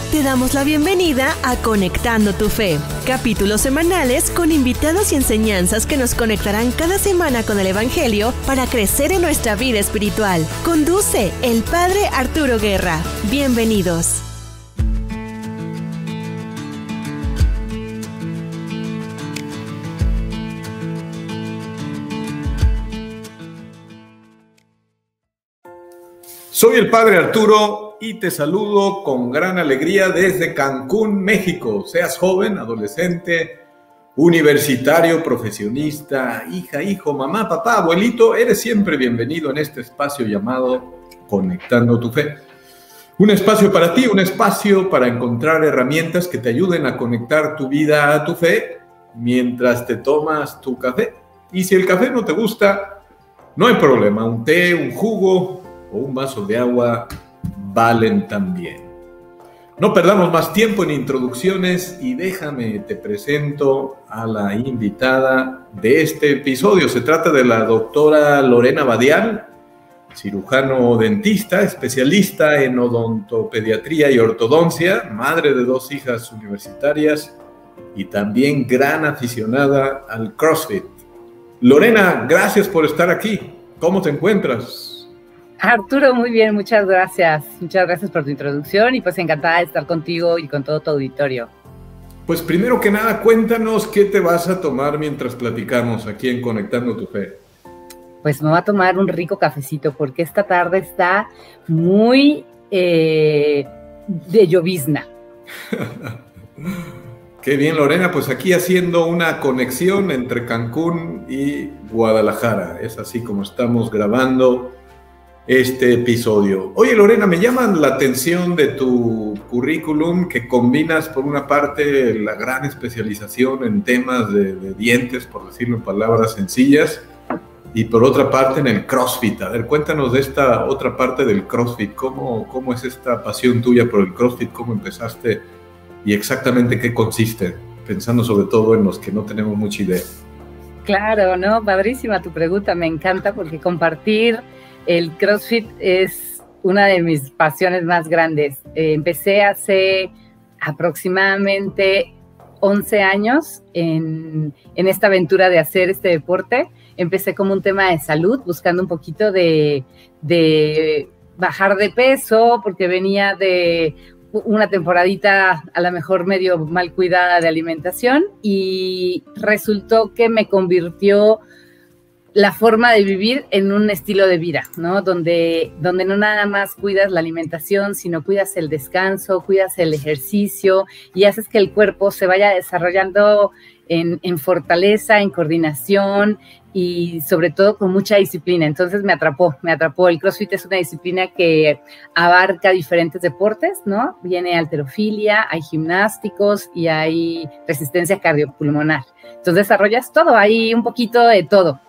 Te damos la bienvenida a Conectando tu Fe, capítulos semanales con invitados y enseñanzas que nos conectarán cada semana con el Evangelio para crecer en nuestra vida espiritual. Conduce el Padre Arturo Guerra. Bienvenidos. Soy el Padre Arturo y te saludo con gran alegría desde Cancún, México. Seas joven, adolescente, universitario, profesionista, hija, hijo, mamá, papá, abuelito, eres siempre bienvenido en este espacio llamado Conectando tu Fe. Un espacio para ti, un espacio para encontrar herramientas que te ayuden a conectar tu vida a tu fe mientras te tomas tu café. Y si el café no te gusta, no hay problema, un té, un jugo o un vaso de agua valen también. No perdamos más tiempo en introducciones y déjame te presento a la invitada de este episodio. Se trata de la doctora Lorena Badial, cirujano dentista, especialista en odontopediatría y ortodoncia, madre de 2 hijas universitarias y también gran aficionada al CrossFit. Lorena, gracias por estar aquí. ¿Cómo te encuentras? Arturo, muy bien, muchas gracias. Muchas gracias por tu introducción y pues encantada de estar contigo y con todo tu auditorio. Pues primero que nada, cuéntanos qué te vas a tomar mientras platicamos aquí en Conectando tu Fe. Pues me voy a tomar un rico cafecito porque esta tarde está muy de llovizna. Qué bien, Lorena, pues aquí haciendo una conexión entre Cancún y Guadalajara. Es así como estamos grabando este episodio. Oye, Lorena, me llama la atención de tu currículum que combinas por una parte la gran especialización en temas de dientes, por decirlo en palabras sencillas, y por otra parte en el CrossFit. A ver, cuéntanos de esta otra parte del CrossFit. ¿Cómo es esta pasión tuya por el CrossFit? ¿Cómo empezaste? Y exactamente qué consiste, pensando sobre todo en los que no tenemos mucha idea. Claro, ¿no? Padrísima tu pregunta, me encanta porque compartir el CrossFit es una de mis pasiones más grandes. Empecé hace aproximadamente 11 años en esta aventura de hacer este deporte. Empecé como un tema de salud, buscando un poquito de bajar de peso, porque venía de una temporadita a lo mejor medio mal cuidada de alimentación y resultó que me convirtió la forma de vivir en un estilo de vida, ¿no? Donde no nada más cuidas la alimentación, sino cuidas el descanso, cuidas el ejercicio y haces que el cuerpo se vaya desarrollando en fortaleza, en coordinación y sobre todo con mucha disciplina. Entonces me atrapó. El CrossFit es una disciplina que abarca diferentes deportes, ¿no? Viene halterofilia, hay gimnásticos y hay resistencia cardiopulmonar. Entonces desarrollas todo, hay un poquito de todo.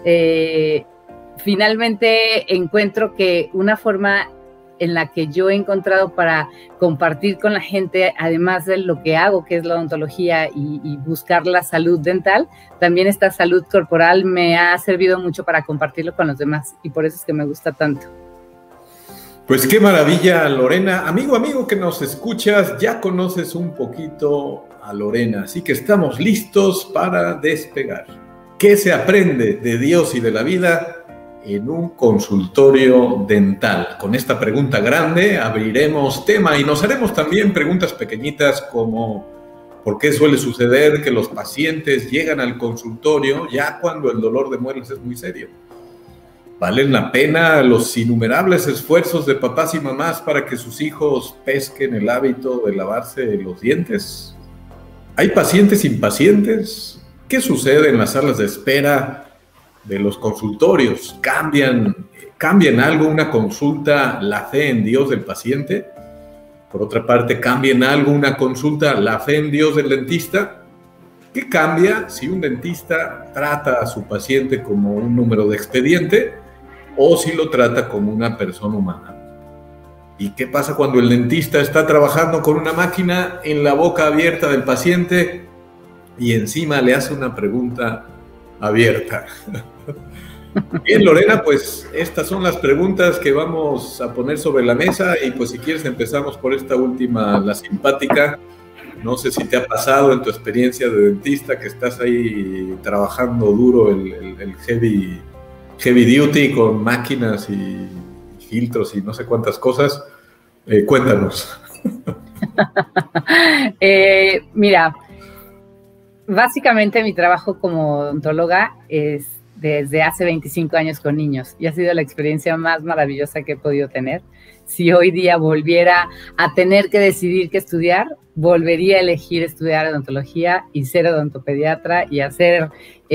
Finalmente encuentro que una forma en la que yo he encontrado para compartir con la gente, además de lo que hago, que es la odontología y buscar la salud dental, también esta salud corporal me ha servido mucho para compartirlo con los demás y por eso es que me gusta tanto. Pues qué maravilla, Lorena. Amigo que nos escuchas, ya conoces un poquito a Lorena, así que estamos listos para despegar. ¿Qué se aprende de Dios y de la vida en un consultorio dental? Con esta pregunta grande abriremos tema y nos haremos también preguntas pequeñitas como ¿por qué suele suceder que los pacientes llegan al consultorio ya cuando el dolor de muelas es muy serio? ¿Valen la pena los innumerables esfuerzos de papás y mamás para que sus hijos pesquen el hábito de lavarse los dientes? ¿Hay pacientes impacientes? ¿Qué sucede en las salas de espera de los consultorios? ¿Cambian algo una consulta la fe en Dios del paciente? Por otra parte, ¿cambian algo una consulta la fe en Dios del dentista? ¿Qué cambia si un dentista trata a su paciente como un número de expediente o si lo trata como una persona humana? ¿Y qué pasa cuando el dentista está trabajando con una máquina en la boca abierta del paciente y encima le hace una pregunta abierta? Bien, Lorena, pues estas son las preguntas que vamos a poner sobre la mesa y pues si quieres empezamos por esta última, la simpática. No sé si te ha pasado en tu experiencia de dentista que estás ahí trabajando duro el heavy duty con máquinas y filtros y no sé cuántas cosas. Cuéntanos. Mira, básicamente mi trabajo como odontóloga es desde hace 25 años con niños y ha sido la experiencia más maravillosa que he podido tener. Si hoy día volviera a tener que decidir qué estudiar, volvería a elegir estudiar odontología y ser odontopediatra y hacer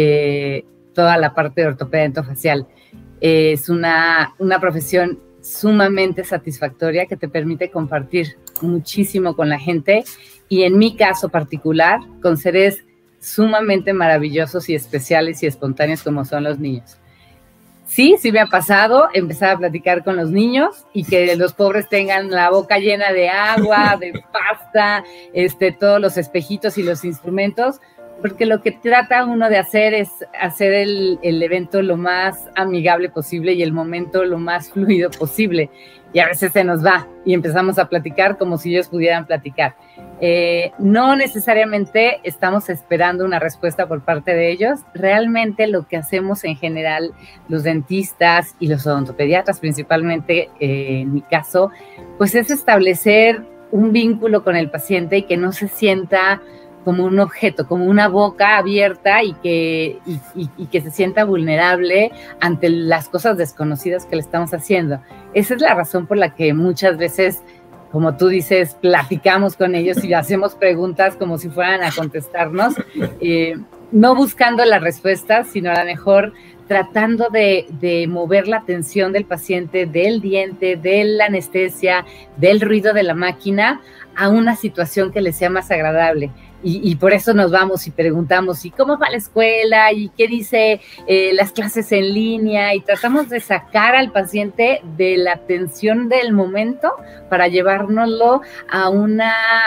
toda la parte de ortopedia dentofacial. Es una profesión sumamente satisfactoria que te permite compartir muchísimo con la gente y en mi caso particular con seres sumamente maravillosos y especiales y espontáneos como son los niños. Sí me ha pasado empezar a platicar con los niños y que los pobres tengan la boca llena de agua, de pasta, todos los espejitos y los instrumentos, porque lo que trata uno de hacer es hacer el evento lo más amigable posible y el momento lo más fluido posible. Y a veces se nos va y empezamos a platicar como si ellos pudieran platicar. No necesariamente estamos esperando una respuesta por parte de ellos. Realmente lo que hacemos en general los dentistas y los odontopediatras, principalmente en mi caso, pues es establecer un vínculo con el paciente y que no se sienta como un objeto, como una boca abierta y que se sienta vulnerable ante las cosas desconocidas que le estamos haciendo. Esa es la razón por la que muchas veces, como tú dices, platicamos con ellos y hacemos preguntas como si fueran a contestarnos, no buscando las respuestas, sino a lo mejor tratando de mover la atención del paciente, del diente, de la anestesia, del ruido de la máquina, a una situación que le sea más agradable. Y por eso nos vamos y preguntamos, ¿y cómo va la escuela? ¿Y qué dice las clases en línea? Y tratamos de sacar al paciente de la tensión del momento para llevárnoslo a un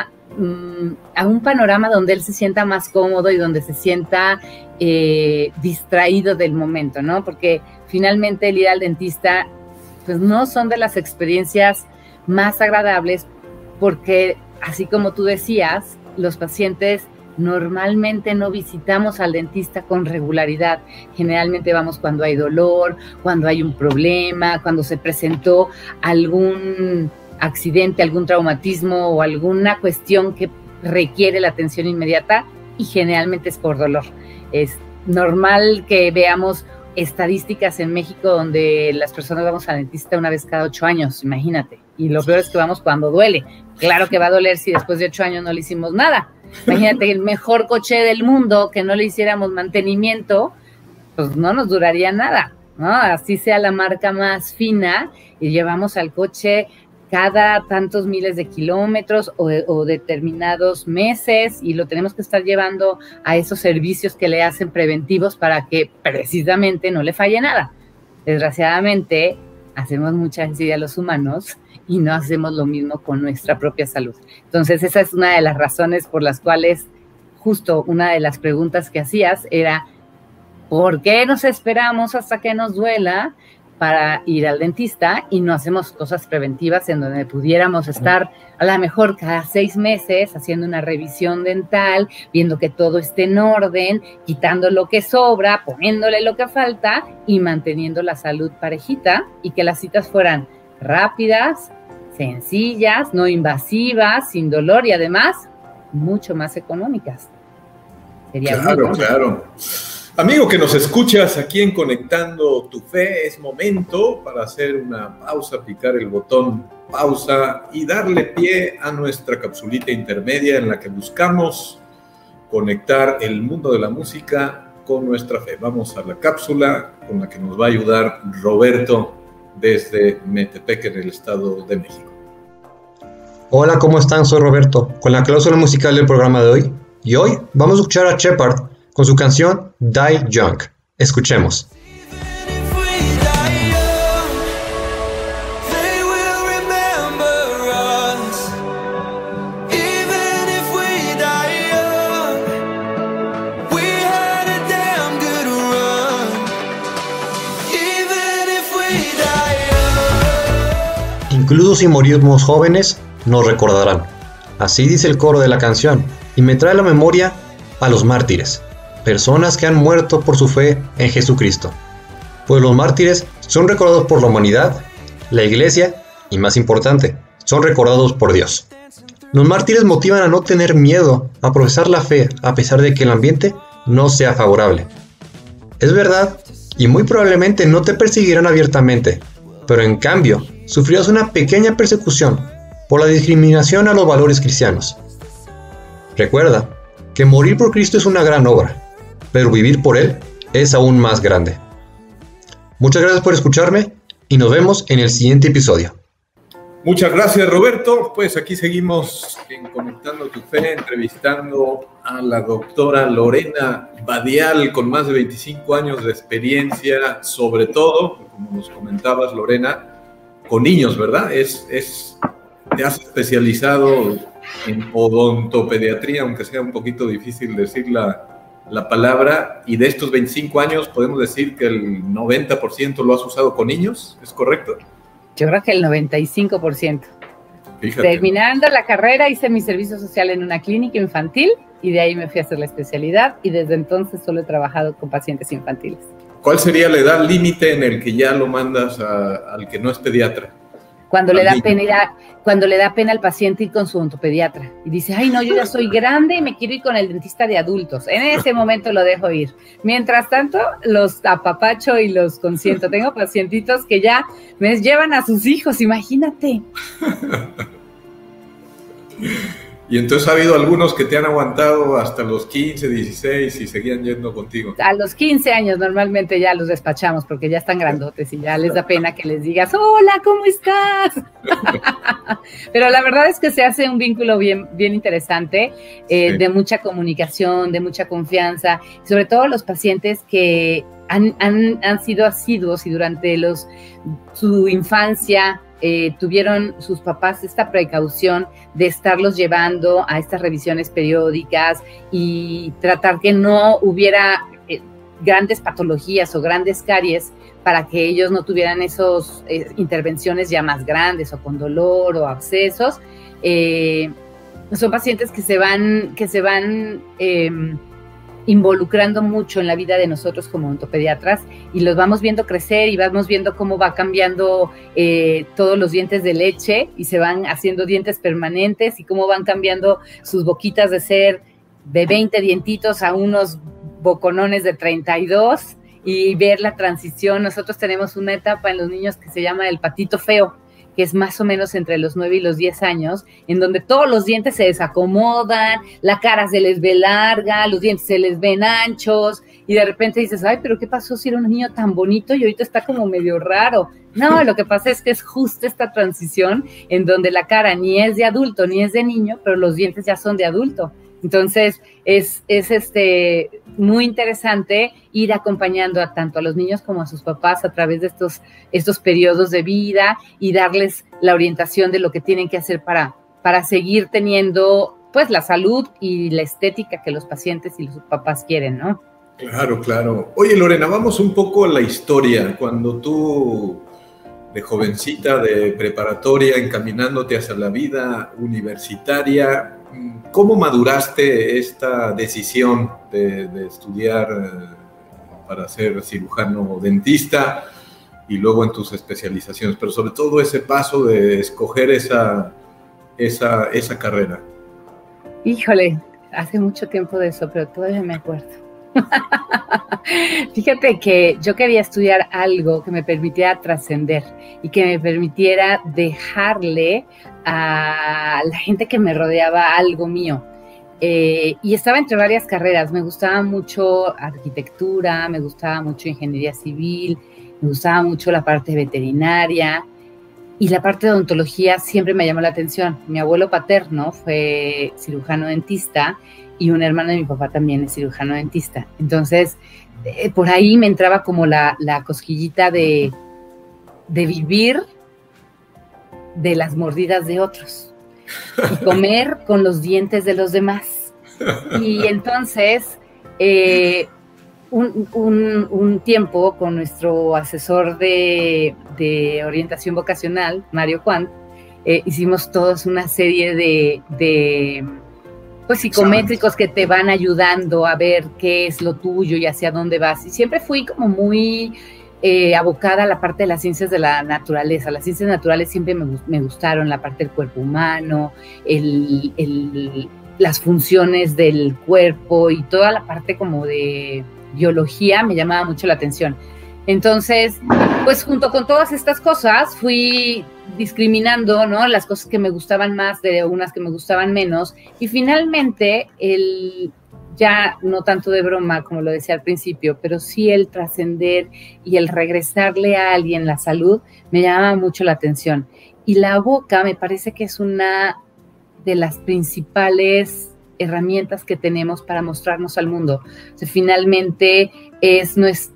panorama donde él se sienta más cómodo y donde se sienta distraído del momento, ¿no? Porque finalmente el ir al dentista, pues no son de las experiencias más agradables porque, así como tú decías, los pacientes normalmente no visitamos al dentista con regularidad. Generalmente vamos cuando hay dolor, cuando hay un problema, cuando se presentó algún accidente, algún traumatismo o alguna cuestión que requiere la atención inmediata y generalmente es por dolor. Es normal que veamos estadísticas en México donde las personas vamos al dentista una vez cada 8 años, imagínate. Y lo peor es que vamos cuando duele. Claro que va a doler si después de 8 años no le hicimos nada. Imagínate, el mejor coche del mundo, que no le hiciéramos mantenimiento, pues no nos duraría nada, ¿no? Así sea la marca más fina y llevamos al coche cada tantos miles de kilómetros o determinados meses y lo tenemos que estar llevando a esos servicios que le hacen preventivos para que precisamente no le falle nada. Desgraciadamente, hacemos mucha ansiedad los humanos y no hacemos lo mismo con nuestra propia salud. Entonces, esa es una de las razones por las cuales justo una de las preguntas que hacías era ¿por qué nos esperamos hasta que nos duela para ir al dentista y no hacemos cosas preventivas en donde pudiéramos estar a lo mejor cada 6 meses haciendo una revisión dental, viendo que todo esté en orden, quitando lo que sobra, poniéndole lo que falta y manteniendo la salud parejita y que las citas fueran rápidas, sencillas, no invasivas, sin dolor y además mucho más económicas? Sería claro, claro. Amigo que nos escuchas aquí en Conectando tu Fe, es momento para hacer una pausa, picar el botón pausa y darle pie a nuestra capsulita intermedia en la que buscamos conectar el mundo de la música con nuestra fe. Vamos a la cápsula con la que nos va a ayudar Roberto desde Metepec, en el Estado de México. Hola, ¿cómo están? Soy Roberto, con la cláusula musical del programa de hoy. Y hoy vamos a escuchar a Shepard con su canción Die Young. Escuchemos. incluso si morimos jóvenes, nos recordarán. Así dice el coro de la canción, y me trae a la memoria a los mártires, personas que han muerto por su fe en Jesucristo. Pues los mártires son recordados por la humanidad, la iglesia y, más importante, son recordados por Dios. Los mártires motivan a no tener miedo a profesar la fe a pesar de que el ambiente no sea favorable. Es verdad, y muy probablemente no te perseguirán abiertamente, pero en cambio sufrirás una pequeña persecución por la discriminación a los valores cristianos. Recuerda que morir por Cristo es una gran obra, pero vivir por Él es aún más grande. Muchas gracias por escucharme y nos vemos en el siguiente episodio. Muchas gracias, Roberto. Pues aquí seguimos en Conectando tu Fe, entrevistando a la doctora Lorena Badial, con más de 25 años de experiencia, sobre todo, como nos comentabas, Lorena, con niños, ¿verdad? Te has especializado en odontopediatría, aunque sea un poquito difícil decir la palabra, y de estos 25 años podemos decir que el 90% lo has usado con niños, ¿es correcto? Yo creo que el 95%. Fíjate. Terminando la carrera hice mi servicio social en una clínica infantil y de ahí me fui a hacer la especialidad y desde entonces solo he trabajado con pacientes infantiles. ¿Cuál sería la edad límite en el que ya lo mandas al que no es pediatra? Cuando le da pena al paciente ir con su odontopediatra y dice, ay no, yo ya soy grande y me quiero ir con el dentista de adultos. En ese momento lo dejo ir. Mientras tanto, los apapacho y los consiento. Tengo pacientitos que ya me llevan a sus hijos, imagínate. Y entonces ha habido algunos que te han aguantado hasta los 15, 16 y seguían yendo contigo. A los 15 años normalmente ya los despachamos porque ya están grandotes y ya les da pena que les digas, hola, ¿cómo estás? Pero la verdad es que se hace un vínculo bien interesante, sí, de mucha comunicación, de mucha confianza, sobre todo los pacientes que han sido asiduos y durante su infancia tuvieron sus papás esta precaución de estarlos llevando a estas revisiones periódicas y tratar que no hubiera grandes patologías o grandes caries para que ellos no tuvieran esas intervenciones ya más grandes o con dolor o abscesos. Son pacientes que se van involucrando mucho en la vida de nosotros como odontopediatras y los vamos viendo crecer y vamos viendo cómo va cambiando todos los dientes de leche y se van haciendo dientes permanentes y cómo van cambiando sus boquitas de ser de 20 dientitos a unos boconones de 32 y ver la transición. Nosotros tenemos una etapa en los niños que se llama el patito feo, que es más o menos entre los 9 y los 10 años, en donde todos los dientes se desacomodan, la cara se les ve larga, los dientes se les ven anchos, y de repente dices, ay, pero ¿qué pasó si era un niño tan bonito y ahorita está como medio raro? No, lo que pasa es que es justo esta transición en donde la cara ni es de adulto ni es de niño, pero los dientes ya son de adulto. Entonces, es muy interesante ir acompañando tanto a los niños como a sus papás a través de estos periodos de vida y darles la orientación de lo que tienen que hacer para seguir teniendo, pues, la salud y la estética que los pacientes y los papás quieren, ¿no? Claro, claro. Oye, Lorena, vamos un poco a la historia. Cuando tú, de jovencita, de preparatoria, encaminándote hacia la vida universitaria, ¿cómo maduraste esta decisión de estudiar para ser cirujano dentista y luego en tus especializaciones? Pero sobre todo ese paso de escoger esa carrera. Híjole, hace mucho tiempo de eso, pero todavía me acuerdo. Fíjate que yo quería estudiar algo que me permitiera trascender y que me permitiera dejarle a la gente que me rodeaba algo mío. Y estaba entre varias carreras. Me gustaba mucho arquitectura, me gustaba mucho ingeniería civil, me gustaba mucho la parte veterinaria y la parte de odontología siempre me llamó la atención. Mi abuelo paterno fue cirujano dentista y un hermano de mi papá también es cirujano dentista. Entonces, por ahí me entraba como la cosquillita de vivir de las mordidas de otros y comer con los dientes de los demás. Y entonces, un tiempo con nuestro asesor de orientación vocacional, Mario Juan, hicimos todos una serie de pues psicométricos que te van ayudando a ver qué es lo tuyo y hacia dónde vas. Y siempre fui como muy abocada a la parte de las ciencias de la naturaleza. Las ciencias naturales siempre me gustaron, la parte del cuerpo humano, las funciones del cuerpo y toda la parte como de biología me llamaba mucho la atención. Entonces, pues junto con todas estas cosas fui discriminando, ¿no? Las cosas que me gustaban más de unas que me gustaban menos, y finalmente ya no tanto de broma como lo decía al principio, pero sí el trascender y el regresarle a alguien la salud me llama mucho la atención. Y la boca me parece que es una de las principales herramientas que tenemos para mostrarnos al mundo. O sea, finalmente es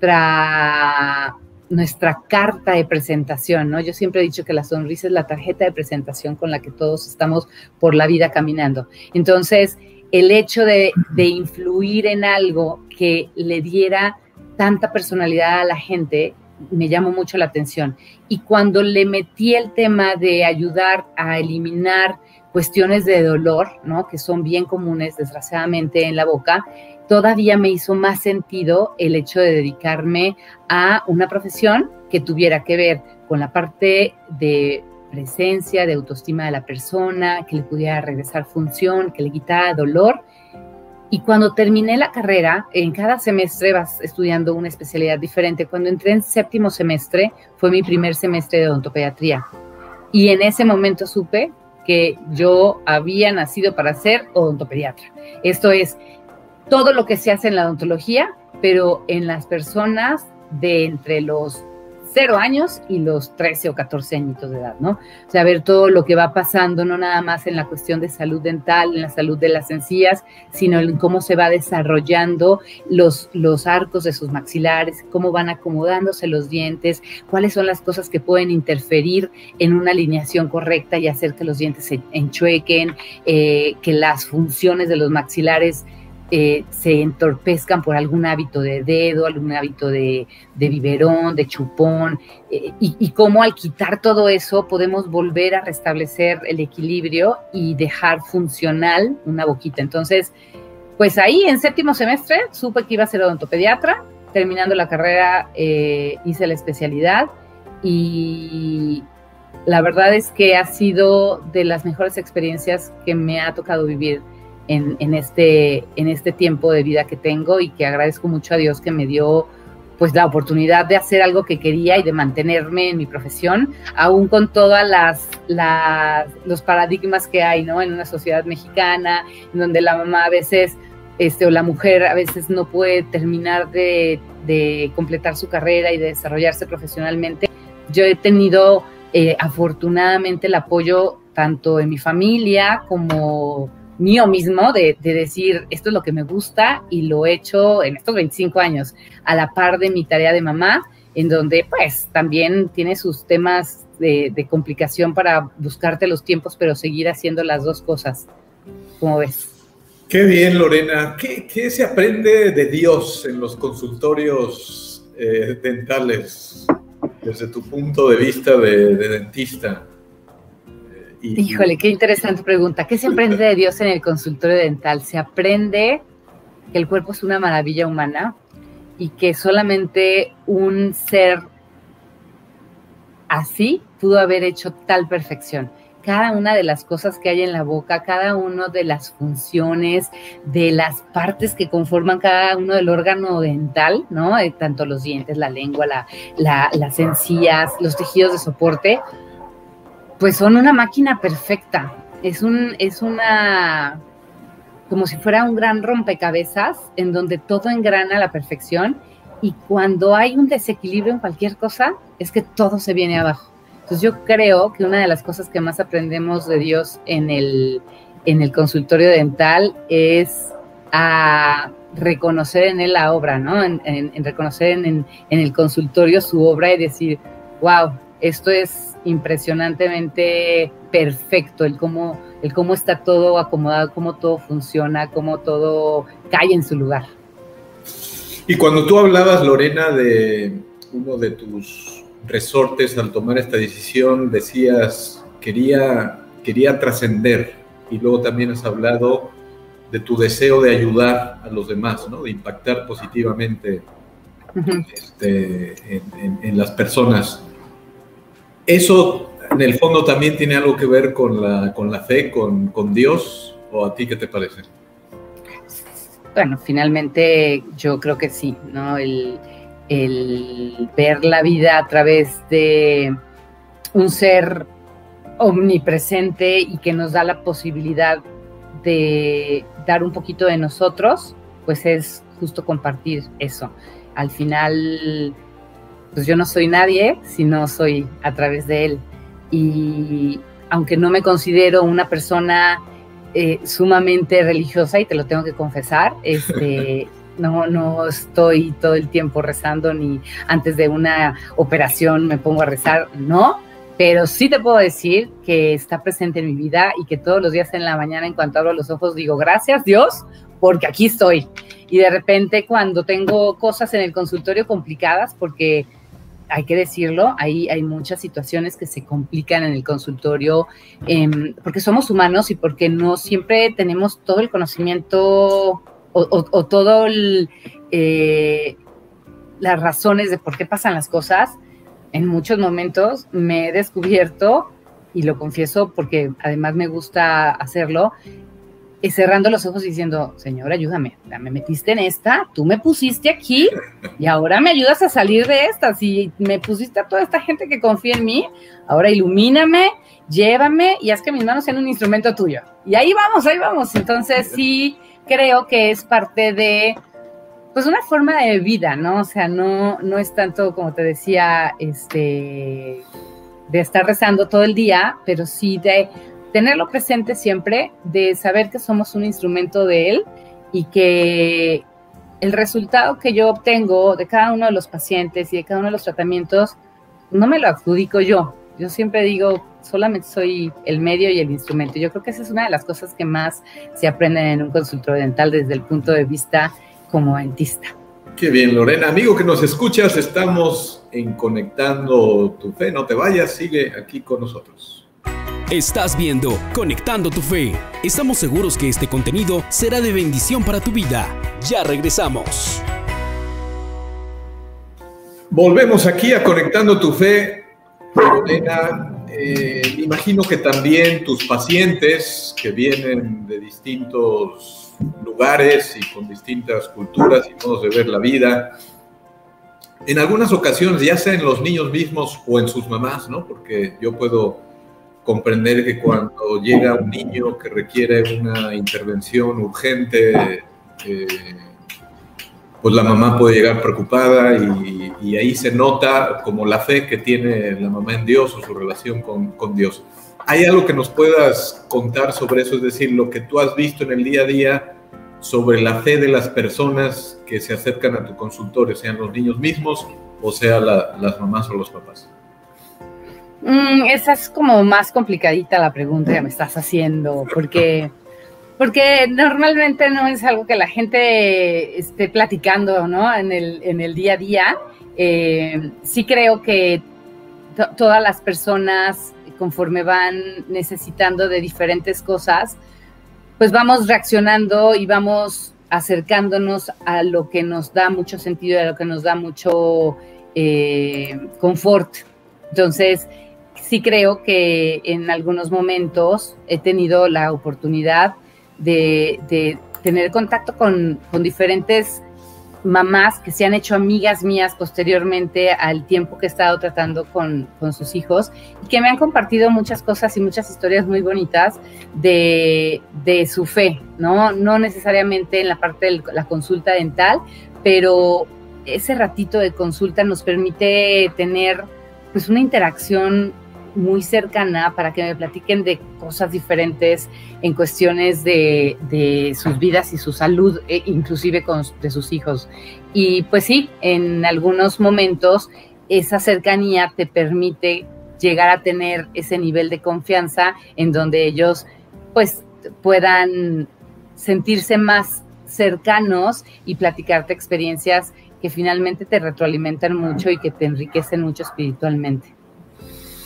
nuestra carta de presentación, ¿no? Yo siempre he dicho que la sonrisa es la tarjeta de presentación con la que todos estamos por la vida caminando. Entonces, el hecho de influir en algo que le diera tanta personalidad a la gente me llamó mucho la atención. Y cuando le metí el tema de ayudar a eliminar cuestiones de dolor, ¿no? Que son bien comunes, desgraciadamente, en la boca, todavía me hizo más sentido el hecho de dedicarme a una profesión que tuviera que ver con la parte de presencia, de autoestima de la persona, que le pudiera regresar función, que le quitara dolor. Y cuando terminé la carrera, en cada semestre vas estudiando una especialidad diferente. Cuando entré en 7º semestre, fue mi primer semestre de odontopediatría. Y en ese momento supe que yo había nacido para ser odontopediatra. Esto es todo lo que se hace en la odontología, pero en las personas de entre los 0 años y los 13 o 14 añitos de edad, ¿no? O sea, ver todo lo que va pasando, no nada más en la cuestión de salud dental, en la salud de las encías, sino en cómo se va desarrollando los arcos de sus maxilares, cómo van acomodándose los dientes, cuáles son las cosas que pueden interferir en una alineación correcta y hacer que los dientes se enchuequen, que las funciones de los maxilares se entorpezcan por algún hábito de dedo, algún hábito de biberón, de chupón, y cómo al quitar todo eso podemos volver a restablecer el equilibrio y dejar funcional una boquita. Entonces, pues ahí en 7º semestre supe que iba a ser odontopediatra. Terminando la carrera hice la especialidad y la verdad es que ha sido de las mejores experiencias que me ha tocado vivir en este tiempo de vida que tengo, y que agradezco mucho a Dios que me dio pues la oportunidad de hacer algo que quería y de mantenerme en mi profesión, aún con todas los paradigmas que hay, ¿no? En una sociedad mexicana, en donde la mamá a veces, o la mujer a veces no puede terminar de completar su carrera y de desarrollarse profesionalmente. Yo he tenido afortunadamente el apoyo tanto en mi familia como mío mismo, de decir, esto es lo que me gusta, y lo he hecho en estos 25 años, a la par de mi tarea de mamá, en donde pues también tiene sus temas de complicación para buscarte los tiempos, pero seguir haciendo las dos cosas. ¿Cómo ves? Qué bien, Lorena. ¿Qué se aprende de Dios en los consultorios dentales desde tu punto de vista de dentista? Híjole, qué interesante pregunta. ¿Qué se aprende de Dios en el consultorio dental? Se aprende que el cuerpo es una maravilla humana y que solamente un ser así pudo haber hecho tal perfección. Cada una de las cosas que hay en la boca, cada una de las funciones, de las partes que conforman cada uno del órgano dental, ¿no? Tanto los dientes, la lengua, las encías, los tejidos de soporte, pues son una máquina perfecta. Es una, como si fuera un gran rompecabezas en donde todo engrana a la perfección, y cuando hay un desequilibrio en cualquier cosa, es que todo se viene abajo. Entonces yo creo que una de las cosas que más aprendemos de Dios en el consultorio dental es a reconocer en él la obra, ¿no? En reconocer en el consultorio su obra y decir, wow, esto es impresionantemente perfecto, el cómo está todo acomodado, cómo todo funciona, cómo todo cae en su lugar. Y cuando tú hablabas, Lorena, de uno de tus resortes al tomar esta decisión, decías quería trascender, y luego también has hablado de tu deseo de ayudar a los demás, ¿no? De impactar positivamente en las personas. ¿Eso en el fondo también tiene algo que ver con la fe, con Dios? ¿O a ti qué te parece? Bueno, finalmente yo creo que sí, ¿no? El ver la vida a través de un ser omnipresente y que nos da la posibilidad de dar un poquito de nosotros, pues es justo compartir eso. Al final, pues yo no soy nadie si no soy a través de él. Y aunque no me considero una persona sumamente religiosa, y te lo tengo que confesar, no estoy todo el tiempo rezando, ni antes de una operación me pongo a rezar, no, pero sí te puedo decir que está presente en mi vida y que todos los días en la mañana, en cuanto abro los ojos, digo, gracias Dios, porque aquí estoy. Y de repente cuando tengo cosas en el consultorio complicadas, porque hay que decirlo, hay muchas situaciones que se complican en el consultorio, porque somos humanos y porque no siempre tenemos todo el conocimiento o todo las razones de por qué pasan las cosas. En muchos momentos me he descubierto, y lo confieso porque además me gusta hacerlo, cerrando los ojos y diciendo, Señor, ayúdame, me metiste en esta, tú me pusiste aquí y ahora me ayudas a salir de esta. Si me pusiste a toda esta gente que confía en mí, ahora ilumíname, llévame y haz que mis manos sean un instrumento tuyo. Y ahí vamos. Entonces sí creo que es parte de, pues, una forma de vida, ¿no? O sea, no es tanto, como te decía, de estar rezando todo el día, pero sí de tenerlo presente siempre, de saber que somos un instrumento de él y que el resultado que yo obtengo de cada uno de los pacientes y de cada uno de los tratamientos no me lo adjudico yo. Yo siempre digo, solamente soy el medio y el instrumento. Yo creo que esa es una de las cosas que más se aprenden en un consultorio dental desde el punto de vista como dentista. Qué bien, Lorena. Amigo que nos escuchas, estamos en Conectando tu Fe. No te vayas, sigue aquí con nosotros. Estás viendo Conectando tu Fe. Estamos seguros que este contenido será de bendición para tu vida. Ya regresamos. Volvemos aquí a Conectando tu Fe. Lorena, imagino que también tus pacientes que vienen de distintos lugares y con distintas culturas y modos de ver la vida, en algunas ocasiones, ya sea en los niños mismos o en sus mamás, ¿no? Porque yo puedo comprender que cuando llega un niño que requiere una intervención urgente, pues la mamá puede llegar preocupada y ahí se nota como la fe que tiene la mamá en Dios o su relación con Dios. ¿Hay algo que nos puedas contar sobre eso? Es decir, lo que tú has visto en el día a día sobre la fe de las personas que se acercan a tu consultorio, sean los niños mismos o sea las mamás o los papás. Esa es como más complicadita la pregunta que me estás haciendo, porque normalmente no es algo que la gente esté platicando, ¿no? En el día a día. Sí creo que todas las personas, conforme van necesitando de diferentes cosas, pues vamos reaccionando y vamos acercándonos a lo que nos da mucho sentido, a lo que nos da mucho confort. Entonces, sí creo que en algunos momentos he tenido la oportunidad de tener contacto con diferentes mamás que se han hecho amigas mías posteriormente al tiempo que he estado tratando con sus hijos y que me han compartido muchas cosas y muchas historias muy bonitas de su fe, ¿no? No necesariamente en la parte de la consulta dental, pero ese ratito de consulta nos permite tener, pues, una interacción muy cercana para que me platiquen de cosas diferentes en cuestiones de sus vidas y su salud, inclusive de sus hijos. Y pues sí, en algunos momentos esa cercanía te permite llegar a tener ese nivel de confianza en donde ellos pues puedan sentirse más cercanos y platicarte experiencias que finalmente te retroalimentan mucho y que te enriquecen mucho espiritualmente.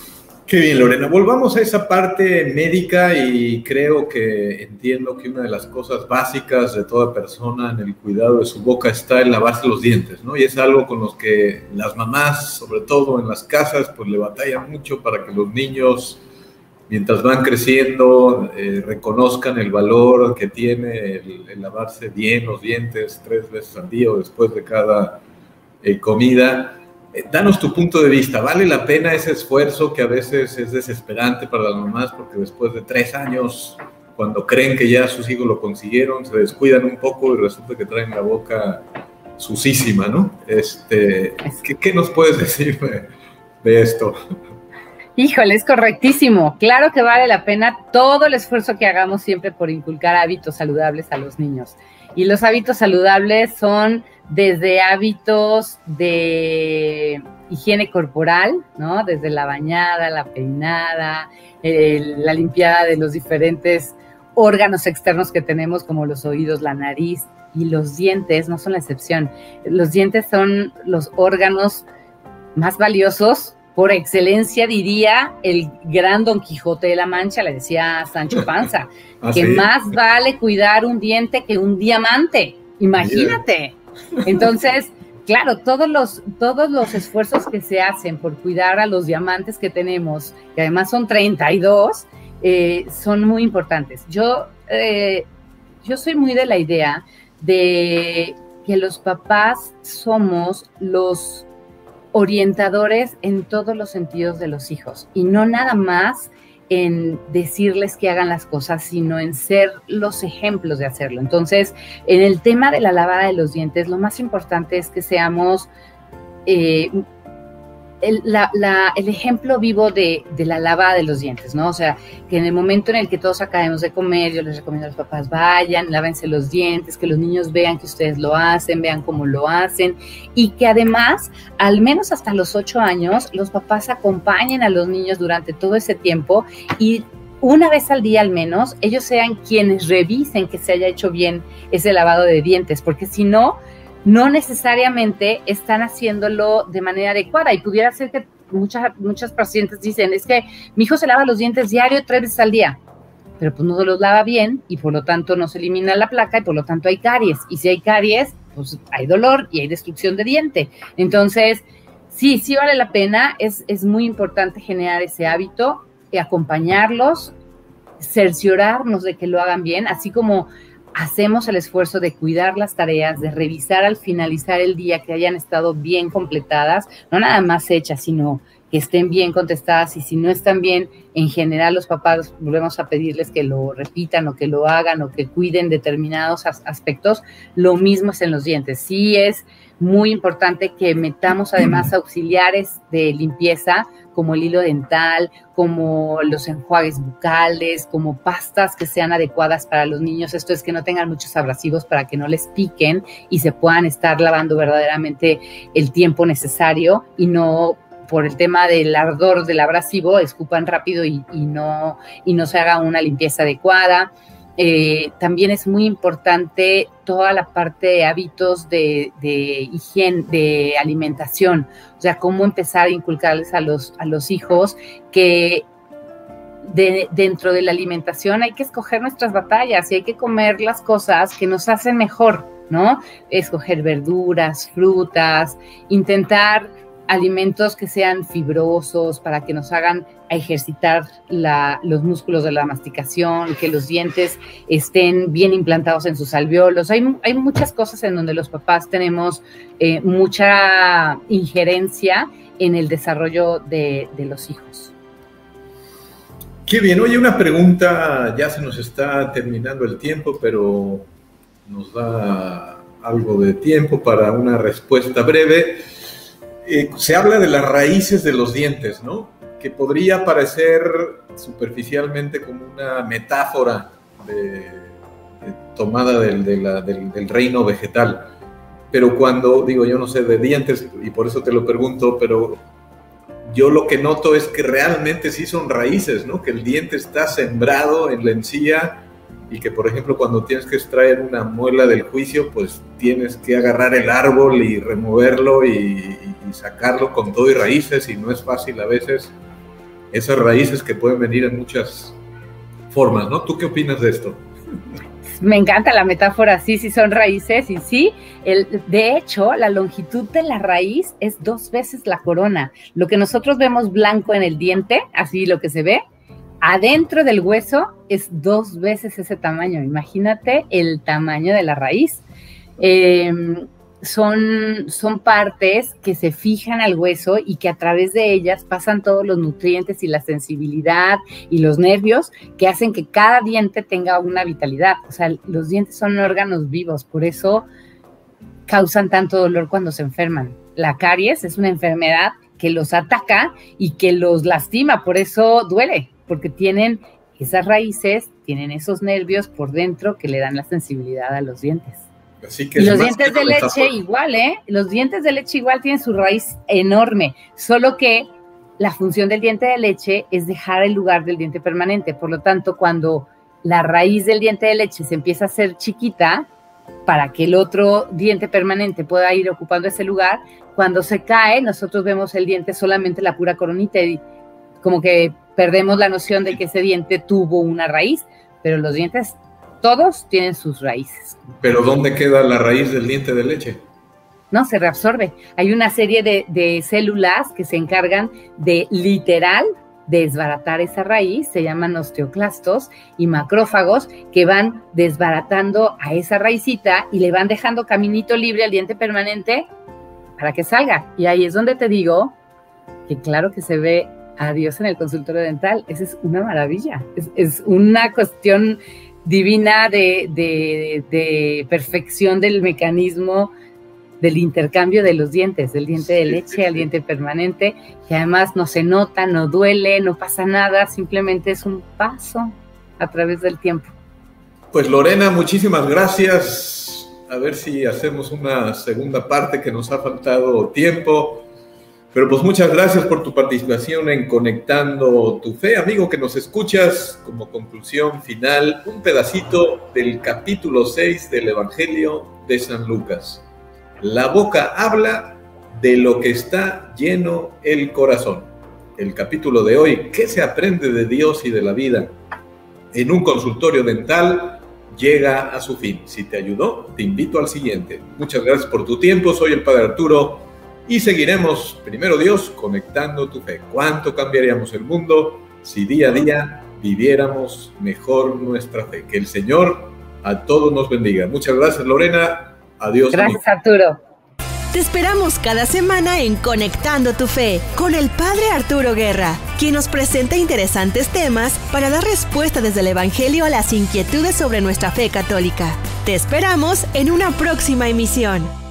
Qué bien, Lorena. Volvamos a esa parte médica y entiendo que una de las cosas básicas de toda persona en el cuidado de su boca está en lavarse los dientes, ¿no? Y es algo con los que las mamás, sobre todo en las casas, pues le batallan mucho para que los niños, mientras van creciendo, reconozcan el valor que tiene el lavarse bien los dientes 3 veces al día o después de cada comida. Danos tu punto de vista. ¿Vale la pena ese esfuerzo que a veces es desesperante para las mamás porque después de 3 años, cuando creen que ya sus hijos lo consiguieron, se descuidan un poco y resulta que traen la boca sucísima, ¿no? ¿Qué nos puedes decir de esto? Híjole, es correctísimo. Claro que vale la pena todo el esfuerzo que hagamos siempre por inculcar hábitos saludables a los niños. Y los hábitos saludables son desde hábitos de higiene corporal, ¿no? Desde la bañada, la peinada, la limpiada de los diferentes órganos externos que tenemos, como los oídos, la nariz, y los dientes no son la excepción. Los dientes son los órganos más valiosos. Por excelencia, diría el gran Don Quijote de la Mancha, le decía Sancho Panza, que más vale cuidar un diente que un diamante. Imagínate. Entonces, claro, todos los esfuerzos que se hacen por cuidar a los diamantes que tenemos, que además son 32, son muy importantes. Yo soy muy de la idea de que los papás somos los orientadores en todos los sentidos de los hijos, y no nada más en decirles que hagan las cosas, sino en ser los ejemplos de hacerlo. Entonces, en el tema de la lavada de los dientes, lo más importante es que seamos el ejemplo vivo de la lavada de los dientes, ¿no? O sea, que en el momento en el que todos acabemos de comer, yo les recomiendo a los papás, vayan, lávense los dientes, que los niños vean que ustedes lo hacen, vean cómo lo hacen, y que además, al menos hasta los 8 años, los papás acompañen a los niños durante todo ese tiempo, y una vez al día al menos, ellos sean quienes revisen que se haya hecho bien ese lavado de dientes, porque si no necesariamente están haciéndolo de manera adecuada, y pudiera ser que muchas pacientes dicen, es que mi hijo se lava los dientes diario 3 veces al día, pero pues no se los lava bien y por lo tanto no se elimina la placa y por lo tanto hay caries, y si hay caries, pues hay dolor y hay destrucción de diente. Entonces, sí vale la pena, es muy importante generar ese hábito, acompañarlos, cerciorarnos de que lo hagan bien, así como hacemos el esfuerzo de cuidar las tareas, de revisar al finalizar el día que hayan estado bien completadas, no nada más hechas, sino que estén bien contestadas, y si no están bien, en general los papás volvemos a pedirles que lo repitan o que lo hagan o que cuiden determinados aspectos. Lo mismo es en los dientes. Sí es muy importante que metamos además auxiliares de limpieza, como el hilo dental, como los enjuagues bucales, como pastas que sean adecuadas para los niños. Esto es que no tengan muchos abrasivos para que no les piquen y se puedan estar lavando verdaderamente el tiempo necesario, y no por el tema del ardor del abrasivo escupan rápido y no se haga una limpieza adecuada. También es muy importante toda la parte de hábitos de higiene, de alimentación, o sea, cómo empezar a inculcarles a los hijos que dentro de la alimentación hay que escoger nuestras batallas y hay que comer las cosas que nos hacen mejor, ¿no? Escoger verduras, frutas, intentar alimentos que sean fibrosos para que nos hagan ejercitar los músculos de la masticación, que los dientes estén bien implantados en sus alvéolos. Hay muchas cosas en donde los papás tenemos mucha injerencia en el desarrollo de los hijos. Qué bien. Oye, una pregunta, ya se nos está terminando el tiempo, pero nos da algo de tiempo para una respuesta breve. Se habla de las raíces de los dientes, ¿no? Que podría parecer superficialmente como una metáfora tomada del reino vegetal. Pero cuando, digo, yo no sé de dientes y por eso te lo pregunto, pero yo lo que noto es que realmente sí son raíces, ¿no? Que el diente está sembrado en la encía y que, por ejemplo, cuando tienes que extraer una muela del juicio, pues tienes que agarrar el árbol y removerlo y sacarlo con todo y raíces, y no es fácil a veces. esas raíces que pueden venir en muchas formas, ¿no? ¿Tú qué opinas de esto? Me encanta la metáfora, sí son raíces y sí, de hecho, la longitud de la raíz es 2 veces la corona. Lo que nosotros vemos blanco en el diente, así lo que se ve, adentro del hueso es 2 veces ese tamaño. Imagínate el tamaño de la raíz. Son partes que se fijan al hueso y que a través de ellas pasan todos los nutrientes y la sensibilidad y los nervios que hacen que cada diente tenga una vitalidad. O sea, los dientes son órganos vivos, por eso causan tanto dolor cuando se enferman. La caries es una enfermedad que los ataca y que los lastima, por eso duele, porque tienen esas raíces, tienen esos nervios por dentro que le dan la sensibilidad a los dientes. Así que y los dientes de leche igual, los dientes de leche igual tienen su raíz enorme, solo que la función del diente de leche es dejar el lugar del diente permanente. Por lo tanto, cuando la raíz del diente de leche se empieza a hacer chiquita para que el otro diente permanente pueda ir ocupando ese lugar, cuando se cae, nosotros vemos el diente solamente la pura coronita y como que perdemos la noción de que ese diente tuvo una raíz, pero los dientes todos tienen sus raíces. ¿Pero dónde queda la raíz del diente de leche? No, se reabsorbe. Hay una serie de células que se encargan de literal desbaratar esa raíz, se llaman osteoclastos y macrófagos, que van desbaratando a esa raicita y le van dejando caminito libre al diente permanente para que salga. Y ahí es donde te digo que claro que se ve a Dios en el consultorio dental. Esa es una maravilla. Es una cuestión divina de perfección del mecanismo del intercambio de los dientes, del diente de leche al diente permanente, que además no se nota, no duele, no pasa nada, simplemente es un paso a través del tiempo. Pues Lorena, muchísimas gracias. A ver si hacemos una segunda parte, que nos ha faltado tiempo. Pero pues muchas gracias por tu participación en Conectando tu Fe. Amigo que nos escuchas, como conclusión final, un pedacito del capítulo 6 del Evangelio de San Lucas. La boca habla de lo que está lleno el corazón. El capítulo de hoy, ¿qué se aprende de Dios y de la vida en un consultorio dental?, llega a su fin. Si te ayudó, te invito al siguiente. Muchas gracias por tu tiempo. Soy el Padre Arturo y seguiremos, primero Dios, conectando tu fe. ¿Cuánto cambiaríamos el mundo si día a día viviéramos mejor nuestra fe? Que el Señor a todos nos bendiga. Muchas gracias, Lorena. Adiós. Gracias, Arturo. Te esperamos cada semana en Conectando tu Fe con el Padre Arturo Guerra, quien nos presenta interesantes temas para dar respuesta desde el Evangelio a las inquietudes sobre nuestra fe católica. Te esperamos en una próxima emisión.